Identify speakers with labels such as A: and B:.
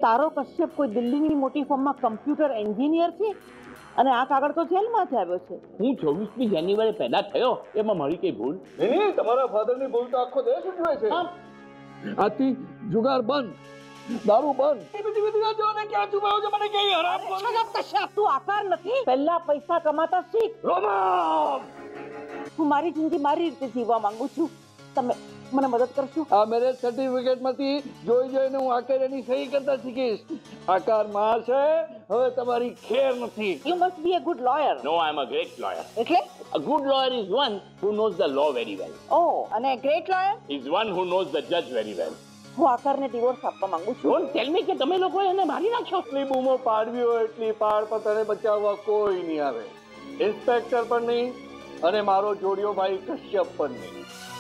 A: તારો કશ્યપ કોઈ દિલ્હીની મોટી ફર્મમાં કમ્પ્યુટર એન્જિનિયર છે અને આ કાગળ તો જેલમાંથી આવ્યો છે.
B: હું 24મી જાન્યુઆરી પેદા થયો એમાં મારી કઈ ભૂલ
C: નહીં. તમારા ફાધરની ભૂલ તો આખો દેશ ઉજવે છે. આથી જુગાર બંધ, દારૂ બંધ. ક્યાં છુપાયો છે મને કઈ હરામ
A: કશ્યપ તું આકાર નથી. પહેલા પૈસા કમાતા શીખ.
C: રોમા,
A: હું મારી જિંદગી મારી રીતે જીવવા માંગુ છું. તમે મને મદદ કરશો?
C: આ મેરેજ સર્ટિફિકેટ માંથી જોઈને હું આકારની સહી કરતા શીખીશ. આકાર માં છે, હવે તમારી ખેર નથી.
A: You must be a good lawyer.
B: No, I am a great lawyer.
A: એટલે?
B: A good lawyer is one who knows the law very well.
A: Oh, અને great lawyer
B: Is one who knows the judge very well.
A: હું આકારને divorce આપવા માંગુ છું.
B: Don't tell me કે તમે લોકો એને મારી નાખ્યો.
C: એટલી બૂમો પાડવી હોય એટલી પાડ, પણ તને બચાવવા કોઈ નહીં આવે. ઇન્સ્પેક્ટર પણ નહીં અને મારો જોડિયો ભાઈ કશ્યપ પણ નહીં.